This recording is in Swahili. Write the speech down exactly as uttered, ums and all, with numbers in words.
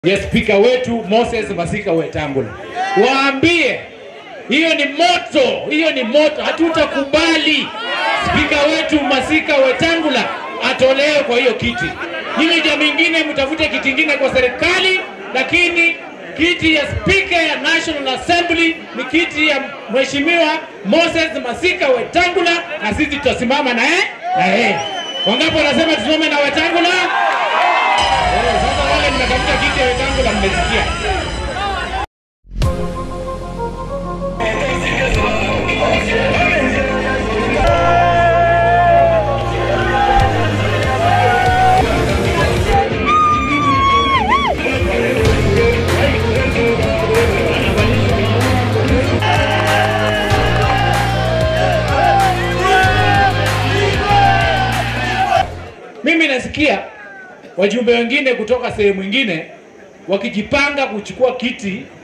ya spika wetu Moses Masika Wetangula. Waambie hiyo ni moto, hiyo ni moto. Hatutakubali spika wetu Masika Wetangula atolewe kwa hiyo kiti. Nyinyi jamii nyingine mtafute kiti kingine kwa serikali, lakini kiti ya spika ya National Assembly ni kiti ya Mheshimiwa Moses Masika Wetangula, na sisi tutasimama na yeye na yeye. Wangapi wanasema tusimame na Wetangula? Sasa wale mnatafuta kiti ya Wetangula mmesikia. Mimi nasikia wajumbe wengine kutoka sehemu nyingine wakijipanga kuchukua kiti